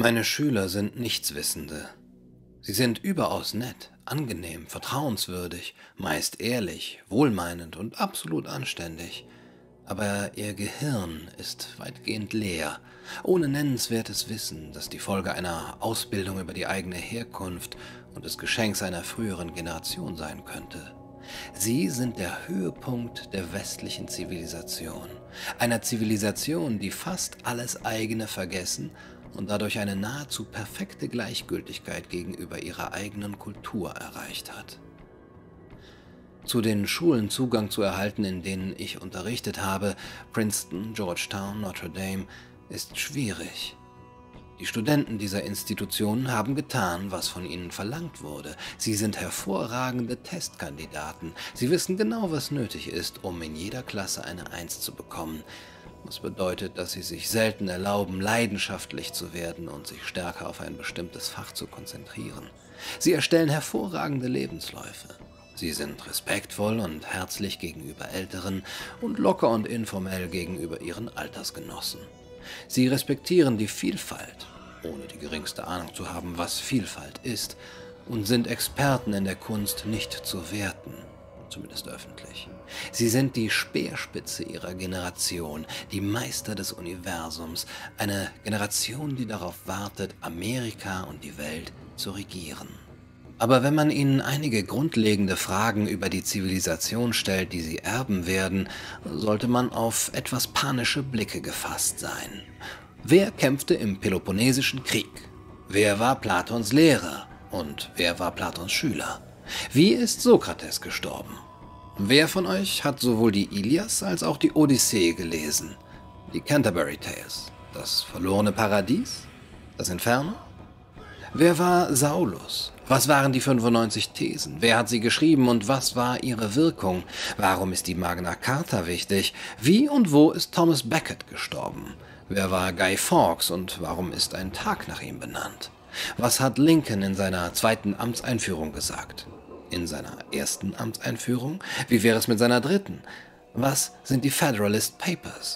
Meine Schüler sind Nichtswissende. Sie sind überaus nett, angenehm, vertrauenswürdig, meist ehrlich, wohlmeinend und absolut anständig. Aber ihr Gehirn ist weitgehend leer, ohne nennenswertes Wissen, das die Folge einer Ausbildung über die eigene Herkunft und des Geschenks einer früheren Generation sein könnte. Sie sind der Höhepunkt der westlichen Zivilisation, einer Zivilisation, die fast alles eigene vergessen und dadurch eine nahezu perfekte Gleichgültigkeit gegenüber ihrer eigenen Kultur erreicht hat. Zu den Schulen Zugang zu erhalten, in denen ich unterrichtet habe, Princeton, Georgetown, Notre Dame, ist schwierig. Die Studenten dieser Institutionen haben getan, was von ihnen verlangt wurde. Sie sind hervorragende Testkandidaten. Sie wissen genau, was nötig ist, um in jeder Klasse eine Eins zu bekommen. Was bedeutet, dass sie sich selten erlauben, leidenschaftlich zu werden und sich stärker auf ein bestimmtes Fach zu konzentrieren. Sie erstellen hervorragende Lebensläufe. Sie sind respektvoll und herzlich gegenüber Älteren und locker und informell gegenüber ihren Altersgenossen. Sie respektieren die Vielfalt, ohne die geringste Ahnung zu haben, was Vielfalt ist, und sind Experten in der Kunst, nicht zu werten, zumindest öffentlich. Sie sind die Speerspitze ihrer Generation, die Meister des Universums, eine Generation, die darauf wartet, Amerika und die Welt zu regieren. Aber wenn man ihnen einige grundlegende Fragen über die Zivilisation stellt, die sie erben werden, sollte man auf etwas panische Blicke gefasst sein. Wer kämpfte im Peloponnesischen Krieg? Wer war Platons Lehrer? Und wer war Platons Schüler? Wie ist Sokrates gestorben? Wer von euch hat sowohl die Ilias als auch die Odyssee gelesen? Die Canterbury Tales? Das verlorene Paradies? Das Inferno? Wer war Saulus? Was waren die 95 Thesen? Wer hat sie geschrieben und was war ihre Wirkung? Warum ist die Magna Carta wichtig? Wie und wo ist Thomas Becket gestorben? Wer war Guy Fawkes und warum ist ein Tag nach ihm benannt? Was hat Lincoln in seiner zweiten Amtseinführung gesagt? In seiner ersten Amtseinführung? Wie wäre es mit seiner dritten? Was sind die Federalist Papers?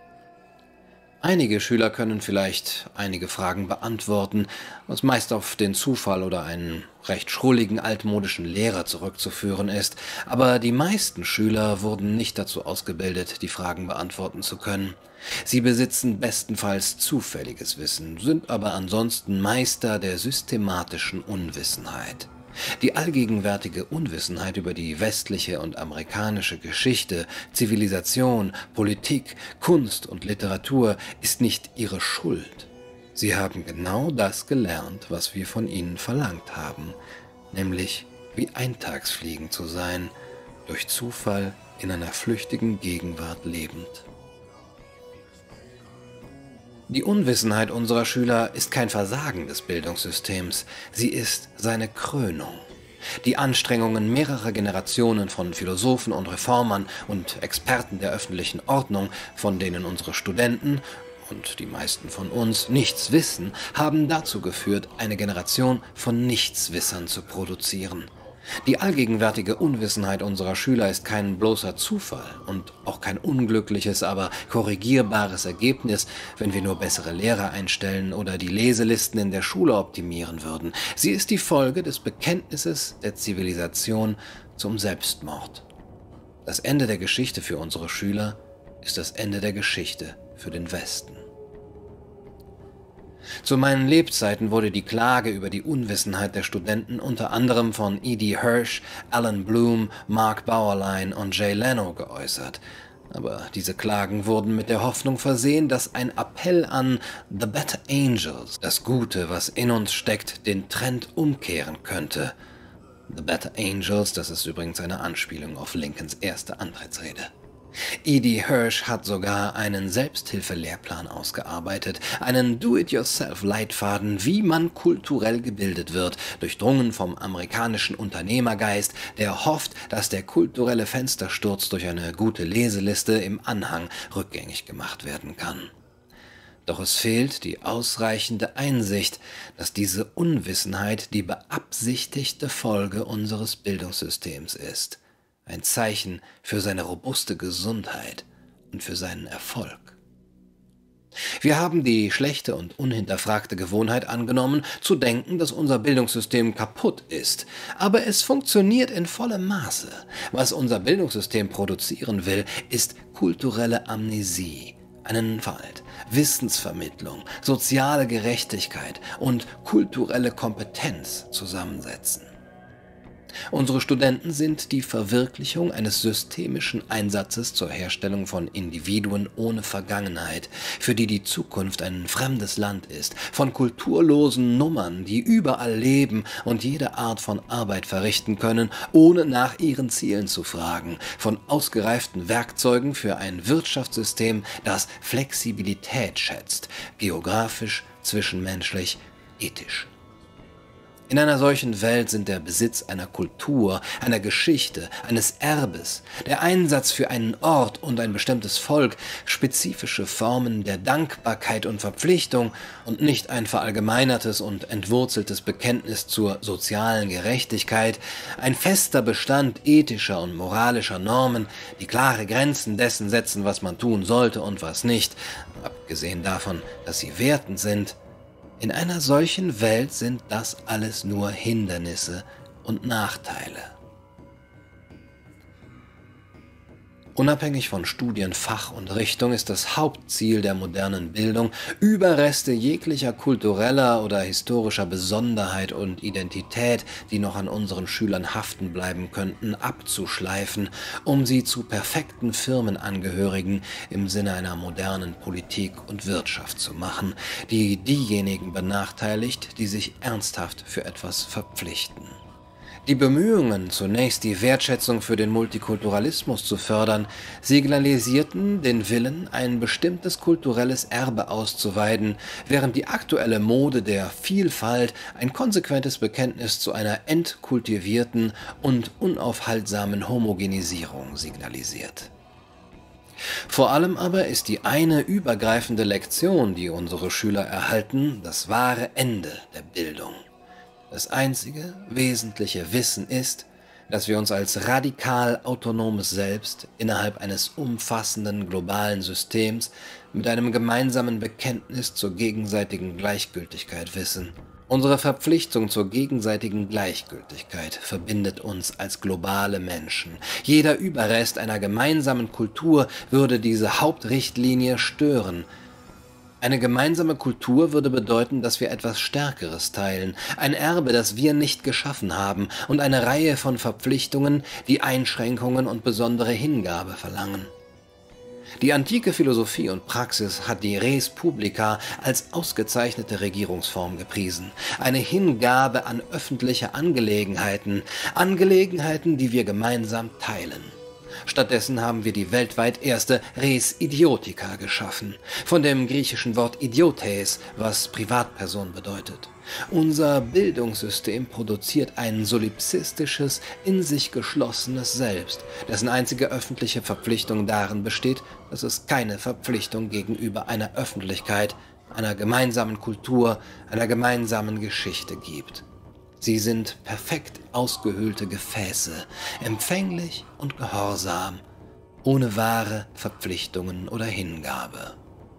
Einige Schüler können vielleicht einige Fragen beantworten, was meist auf den Zufall oder einen recht schrulligen altmodischen Lehrer zurückzuführen ist, aber die meisten Schüler wurden nicht dazu ausgebildet, die Fragen beantworten zu können. Sie besitzen bestenfalls zufälliges Wissen, sind aber ansonsten Meister der systematischen Unwissenheit. Die allgegenwärtige Unwissenheit über die westliche und amerikanische Geschichte, Zivilisation, Politik, Kunst und Literatur ist nicht ihre Schuld. Sie haben genau das gelernt, was wir von ihnen verlangt haben, nämlich wie Eintagsfliegen zu sein, durch Zufall in einer flüchtigen Gegenwart lebend. Die Unwissenheit unserer Schüler ist kein Versagen des Bildungssystems, sie ist seine Krönung. Die Anstrengungen mehrerer Generationen von Philosophen und Reformern und Experten der öffentlichen Ordnung, von denen unsere Studenten und die meisten von uns nichts wissen, haben dazu geführt, eine Generation von Nichtswissern zu produzieren. Die allgegenwärtige Unwissenheit unserer Schüler ist kein bloßer Zufall und auch kein unglückliches, aber korrigierbares Ergebnis, wenn wir nur bessere Lehrer einstellen oder die Leselisten in der Schule optimieren würden. Sie ist die Folge des Bekenntnisses der Zivilisation zum Selbstmord. Das Ende der Geschichte für unsere Schüler ist das Ende der Geschichte für den Westen. Zu meinen Lebzeiten wurde die Klage über die Unwissenheit der Studenten unter anderem von E.D. Hirsch, Alan Bloom, Mark Bauerlein und Jay Leno geäußert. Aber diese Klagen wurden mit der Hoffnung versehen, dass ein Appell an The Better Angels, das Gute, was in uns steckt, den Trend umkehren könnte. The Better Angels, das ist übrigens eine Anspielung auf Lincolns erste Antrittsrede. E.D. Hirsch hat sogar einen Selbsthilfelehrplan ausgearbeitet, einen Do-it-yourself-Leitfaden, wie man kulturell gebildet wird, durchdrungen vom amerikanischen Unternehmergeist, der hofft, dass der kulturelle Fenstersturz durch eine gute Leseliste im Anhang rückgängig gemacht werden kann. Doch es fehlt die ausreichende Einsicht, dass diese Unwissenheit die beabsichtigte Folge unseres Bildungssystems ist. Ein Zeichen für seine robuste Gesundheit und für seinen Erfolg. Wir haben die schlechte und unhinterfragte Gewohnheit angenommen, zu denken, dass unser Bildungssystem kaputt ist. Aber es funktioniert in vollem Maße. Was unser Bildungssystem produzieren will, ist kulturelle Amnesie, einen Wald, Wissensvermittlung, soziale Gerechtigkeit und kulturelle Kompetenz zusammensetzen. Unsere Studenten sind die Verwirklichung eines systemischen Einsatzes zur Herstellung von Individuen ohne Vergangenheit, für die die Zukunft ein fremdes Land ist, von kulturlosen Nummern, die überall leben und jede Art von Arbeit verrichten können, ohne nach ihren Zielen zu fragen, von ausgereiften Werkzeugen für ein Wirtschaftssystem, das Flexibilität schätzt, geografisch, zwischenmenschlich, ethisch. In einer solchen Welt sind der Besitz einer Kultur, einer Geschichte, eines Erbes, der Einsatz für einen Ort und ein bestimmtes Volk, spezifische Formen der Dankbarkeit und Verpflichtung und nicht ein verallgemeinertes und entwurzeltes Bekenntnis zur sozialen Gerechtigkeit, ein fester Bestand ethischer und moralischer Normen, die klare Grenzen dessen setzen, was man tun sollte und was nicht, abgesehen davon, dass sie wertend sind. In einer solchen Welt sind das alles nur Hindernisse und Nachteile. Unabhängig von Studien, Fach und Richtung ist das Hauptziel der modernen Bildung, Überreste jeglicher kultureller oder historischer Besonderheit und Identität, die noch an unseren Schülern haften bleiben könnten, abzuschleifen, um sie zu perfekten Firmenangehörigen im Sinne einer modernen Politik und Wirtschaft zu machen, die diejenigen benachteiligt, die sich ernsthaft für etwas verpflichten. Die Bemühungen, zunächst die Wertschätzung für den Multikulturalismus zu fördern, signalisierten den Willen, ein bestimmtes kulturelles Erbe auszuweiten, während die aktuelle Mode der Vielfalt ein konsequentes Bekenntnis zu einer entkultivierten und unaufhaltsamen Homogenisierung signalisiert. Vor allem aber ist die eine übergreifende Lektion, die unsere Schüler erhalten, das wahre Ende der Bildung. Das einzige wesentliche Wissen ist, dass wir uns als radikal autonomes Selbst innerhalb eines umfassenden globalen Systems mit einem gemeinsamen Bekenntnis zur gegenseitigen Gleichgültigkeit wissen. Unsere Verpflichtung zur gegenseitigen Gleichgültigkeit verbindet uns als globale Menschen. Jeder Überrest einer gemeinsamen Kultur würde diese Hauptrichtlinie stören. Eine gemeinsame Kultur würde bedeuten, dass wir etwas Stärkeres teilen, ein Erbe, das wir nicht geschaffen haben, und eine Reihe von Verpflichtungen, die Einschränkungen und besondere Hingabe verlangen. Die antike Philosophie und Praxis hat die Res Publica als ausgezeichnete Regierungsform gepriesen. Eine Hingabe an öffentliche Angelegenheiten, Angelegenheiten, die wir gemeinsam teilen. Stattdessen haben wir die weltweit erste Res Idiotica geschaffen, von dem griechischen Wort idiotes, was Privatperson bedeutet. Unser Bildungssystem produziert ein solipsistisches, in sich geschlossenes Selbst, dessen einzige öffentliche Verpflichtung darin besteht, dass es keine Verpflichtung gegenüber einer Öffentlichkeit, einer gemeinsamen Kultur, einer gemeinsamen Geschichte gibt. Sie sind perfekt ausgehöhlte Gefäße, empfänglich und gehorsam, ohne wahre Verpflichtungen oder Hingabe.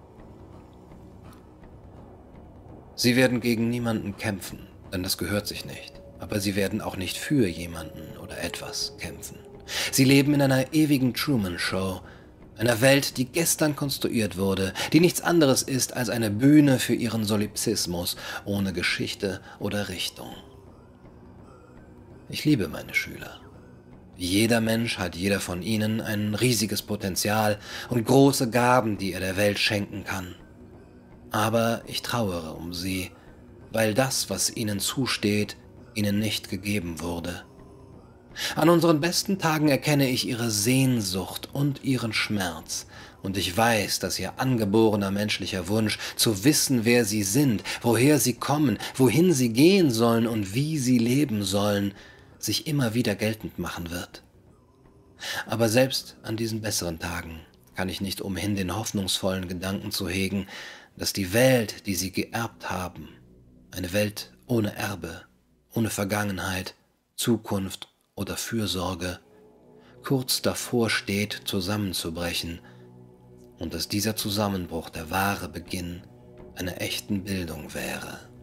Sie werden gegen niemanden kämpfen, denn das gehört sich nicht, aber sie werden auch nicht für jemanden oder etwas kämpfen. Sie leben in einer ewigen Truman-Show, einer Welt, die gestern konstruiert wurde, die nichts anderes ist als eine Bühne für ihren Solipsismus, ohne Geschichte oder Richtung. Ich liebe meine Schüler. Wie jeder Mensch hat jeder von ihnen ein riesiges Potenzial und große Gaben, die er der Welt schenken kann. Aber ich trauere um sie, weil das, was ihnen zusteht, ihnen nicht gegeben wurde. An unseren besten Tagen erkenne ich ihre Sehnsucht und ihren Schmerz, und ich weiß, dass ihr angeborener menschlicher Wunsch, zu wissen, wer sie sind, woher sie kommen, wohin sie gehen sollen und wie sie leben sollen, sich immer wieder geltend machen wird. Aber selbst an diesen besseren Tagen kann ich nicht umhin, den hoffnungsvollen Gedanken zu hegen, dass die Welt, die sie geerbt haben, eine Welt ohne Erbe, ohne Vergangenheit, Zukunft oder Fürsorge, kurz davor steht, zusammenzubrechen, und dass dieser Zusammenbruch der wahre Beginn einer echten Bildung wäre.